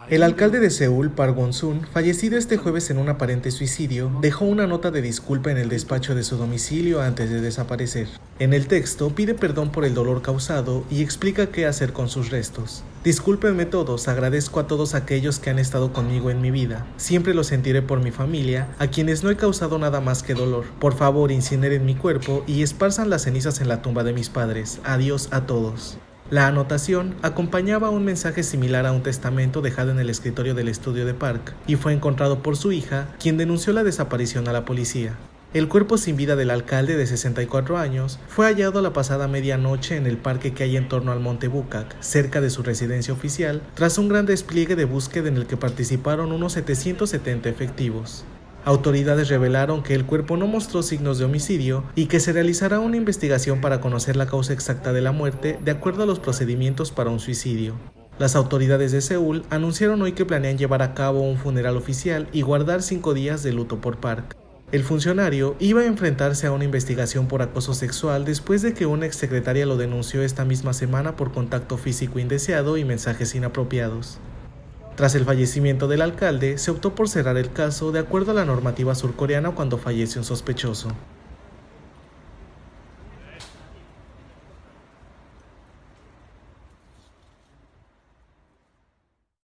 El alcalde de Seúl, Park Won-sun, fallecido este jueves en un aparente suicidio, dejó una nota de disculpa en el despacho de su domicilio antes de desaparecer. En el texto pide perdón por el dolor causado y explica qué hacer con sus restos. Discúlpenme todos, agradezco a todos aquellos que han estado conmigo en mi vida. Siempre lo sentiré por mi familia, a quienes no he causado nada más que dolor. Por favor, incineren mi cuerpo y esparzan las cenizas en la tumba de mis padres. Adiós a todos. La anotación acompañaba un mensaje similar a un testamento dejado en el escritorio del estudio de Park y fue encontrado por su hija, quien denunció la desaparición a la policía. El cuerpo sin vida del alcalde de 64 años fue hallado a la pasada medianoche en el parque que hay en torno al Monte Bukak, cerca de su residencia oficial, tras un gran despliegue de búsqueda en el que participaron unos 770 efectivos. Autoridades revelaron que el cuerpo no mostró signos de homicidio y que se realizará una investigación para conocer la causa exacta de la muerte de acuerdo a los procedimientos para un suicidio. Las autoridades de Seúl anunciaron hoy que planean llevar a cabo un funeral oficial y guardar 5 días de luto por Park. El funcionario iba a enfrentarse a una investigación por acoso sexual después de que una exsecretaria lo denunció esta misma semana por contacto físico indeseado y mensajes inapropiados. Tras el fallecimiento del alcalde, se optó por cerrar el caso de acuerdo a la normativa surcoreana cuando fallece un sospechoso.